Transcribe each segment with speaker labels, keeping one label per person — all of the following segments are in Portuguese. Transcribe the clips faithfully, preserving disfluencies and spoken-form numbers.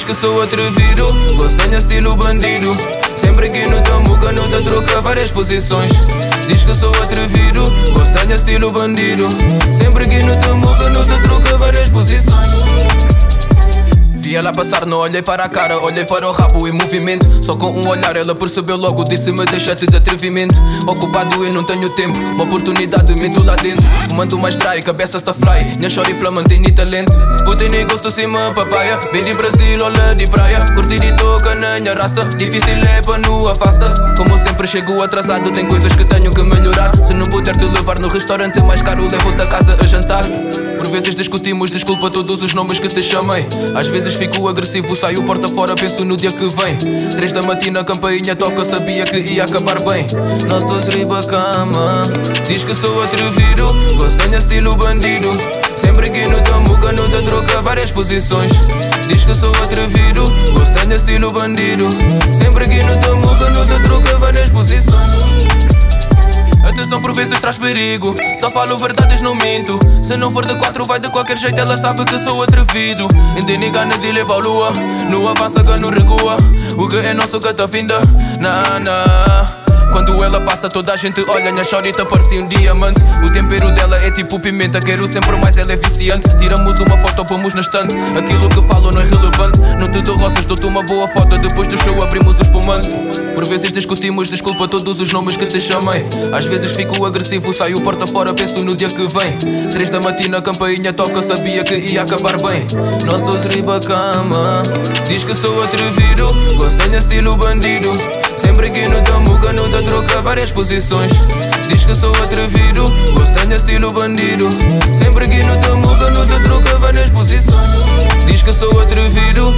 Speaker 1: Diz que sou atrevido, gosto tenho estilo bandido. Sempre aqui no Tamuca, no te troca várias posições. Diz que sou atrevido, gosto tenho estilo bandido. Sempre aqui no Tamuca, no te troca várias posições. Vi ela passar, não olhei para a cara, olhei para o rabo em movimento. Só com um olhar ela percebeu logo, disse-me deixa-te de atrevimento. Ocupado eu não tenho tempo, uma oportunidade meto lá dentro. Fumando mais dry, cabeça está fly, minha chora e flama tem talento. Puta nem gosto cima papaya, bem de Brasil, olha de praia. Curtir e toca na minha rasta, difícil é para no afasta. Como sempre chego atrasado, tem coisas que tenho que melhorar. Se não puder te levar no restaurante mais caro, levo-te a casa a jantar. Por vezes discutimos, desculpa todos os nomes que te chamei. Às vezes fico agressivo, saio porta fora, penso no dia que vem. Três da matina, campainha toca, sabia que ia acabar bem. Nós dois riba cama. Diz que sou atrevido, gosto tenho estilo bandido. Sempre aqui no Tamuca, no te troca várias posições. Diz que sou atrevido, gosto tenho estilo bandido. Sempre aqui no Tamuca, no te troca várias posições. Atenção, por vezes traz perigo, só falo verdades, não minto. Se não for de quatro vai de qualquer jeito, ela sabe que sou atrevido. Endeniga na dile pra lua, no avança que não recua. O que é nosso que tá finda, na na. Quando ela passa toda a gente olha, minha chorita parecia um diamante. O tempero dela é tipo pimenta, quero sempre mais, ela é viciante. Tiramos uma foto, pomos na estante, aquilo que falo não é relevante. Não te dou rosas, dou-te uma boa foto, depois do show abrimos o espumante. Por vezes discutimos, desculpa todos os nomes que te chamei. Às vezes fico agressivo, saio porta fora, penso no dia que vem. Três da matina, campainha toca, sabia que ia acabar bem. Nós dois riba cama. Diz que sou atrevido, gosto tenho estilo bandido. Sempre aqui no Tamuca, no te troca várias posições. Diz que sou atrevido, gosto tenho estilo bandido. Sempre aqui no Tamuca, no te troca várias posições. Diz que sou atrevido.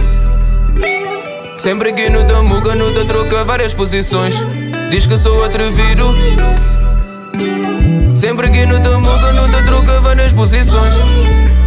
Speaker 1: Sempre aqui no Tamuca, no te troca várias posições. Diz que sou atrevido. Sempre aqui no Tamuca, no te troca várias posições.